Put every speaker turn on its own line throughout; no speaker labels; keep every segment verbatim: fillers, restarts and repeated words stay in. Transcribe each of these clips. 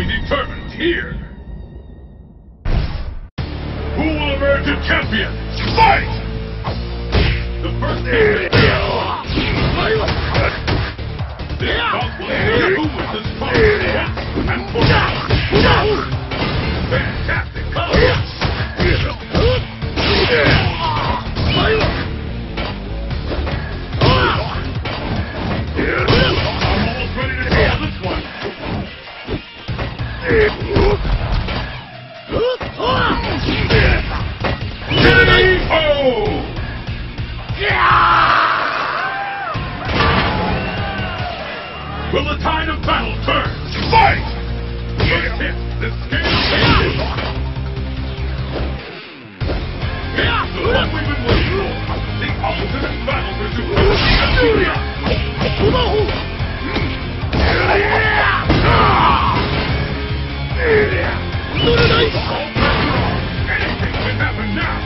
be determined here. Who will emerge a champion? Fight! The first game is this bout will determine who is the strongest and for fantastic colors. Will the tide of battle turn? Fight! First hit, the scale changes. It's the one we've been waiting for. The ultimate battle for supremacy. Anything can happen now.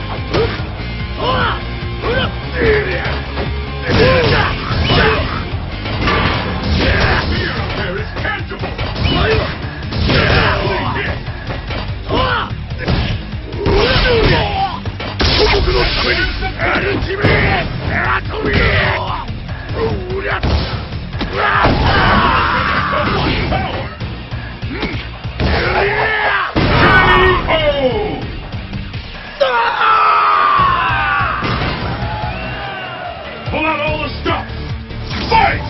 Pull out all the stops! Fight!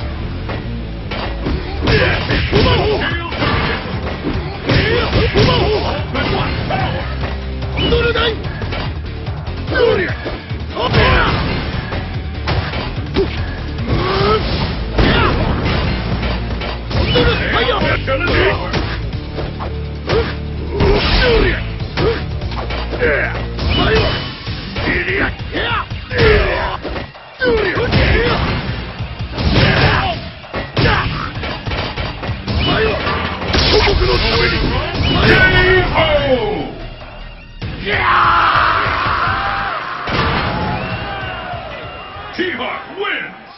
T-Hawk wins!